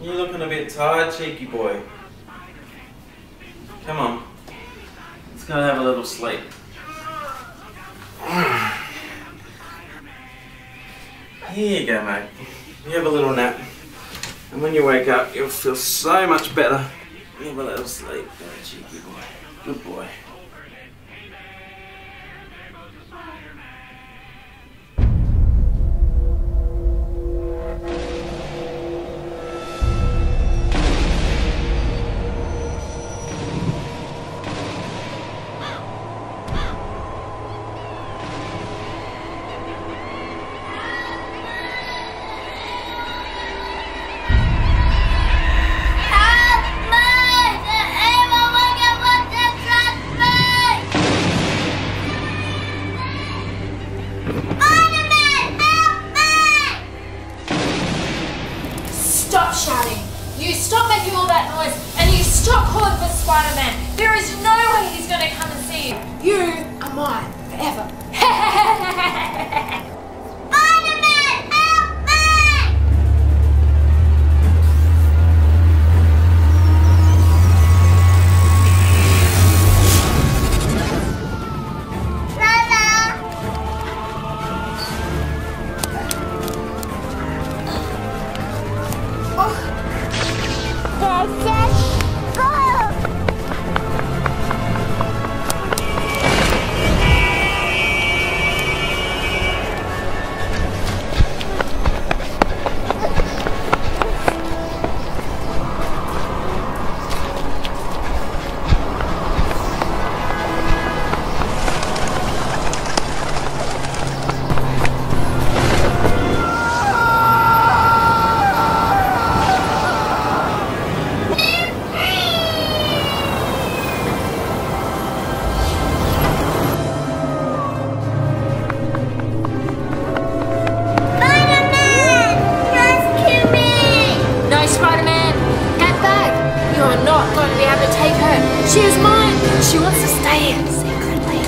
You're looking a bit tired, cheeky boy. Come on. Let's go and have a little sleep. Here you go, mate. You have a little nap. And when you wake up, you'll feel so much better. You have a little sleep. Oh, cheeky boy. Good boy. Stop shouting! You stop making all that noise and you stop calling for Spider-Man! There is no way he's gonna come and see you! You are mine forever! Spider-Man, help me! She is mine! She wants to stay in secretly.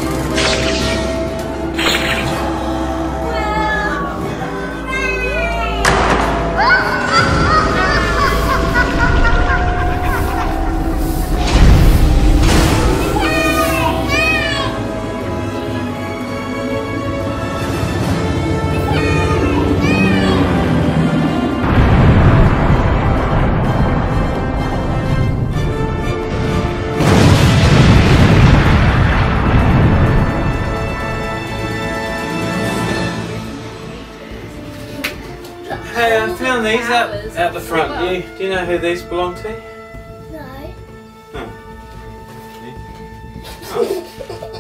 Hey, I found these out the front. Do you know who these belong to? No. Oh.